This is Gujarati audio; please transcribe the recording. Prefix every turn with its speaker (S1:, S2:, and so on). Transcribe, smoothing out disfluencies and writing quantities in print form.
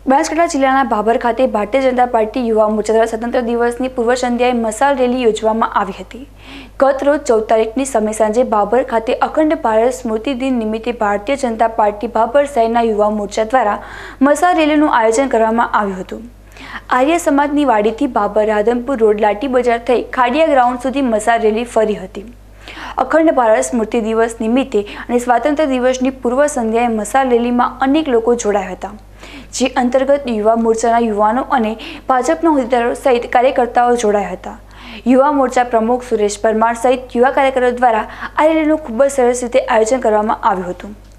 S1: બનાસકાંઠા જિલ્લાના ભાભર ખાતે ભારતીય જનતા પાર્ટી યુવા મોરચા દ્વારા સ્વતંત્ર દિવસની પૂર્વ સંધ્યાએ મશાલ રેલી યોજવામાં આવી હતી। ગત રોજ 14 તારીખની સમય સાંજે ભાભર ખાતે અખંડ ભારત સ્મૃતિ દિન નિમિત્તે ભારતીય જનતા પાર્ટી ભાભર શહેરના યુવા મોરચા દ્વારા મશાલ રેલીનું આયોજન કરવામાં આવ્યું હતું। આર્ય સમાજની વાડીથી ભાભર રાધનપુર રોડ લાઠી બજાર થઈ ખાડિયા ગ્રાઉન્ડ સુધી મશાલ રેલી ફરી હતી। અખંડ ભારત સ્મૃતિ દિવસ નિમિત્તે અને સ્વાતંત્ર્ય દિવસની પૂર્વ સંધ્યાએ મશાલ રેલીમાં અનેક લોકો જોડાયા હતા, જે અંતર્ગત યુવા મોરચાના યુવાનો અને ભાજપના હોદ્દેદારો સહિત કાર્યકર્તાઓ જોડાયા હતા। યુવા મોરચા પ્રમુખ સુરેશ પરમાર સહિત યુવા કાર્યકરો દ્વારા આ રેલીનું ખૂબ જ સરસ રીતે આયોજન કરવામાં આવ્યું હતું।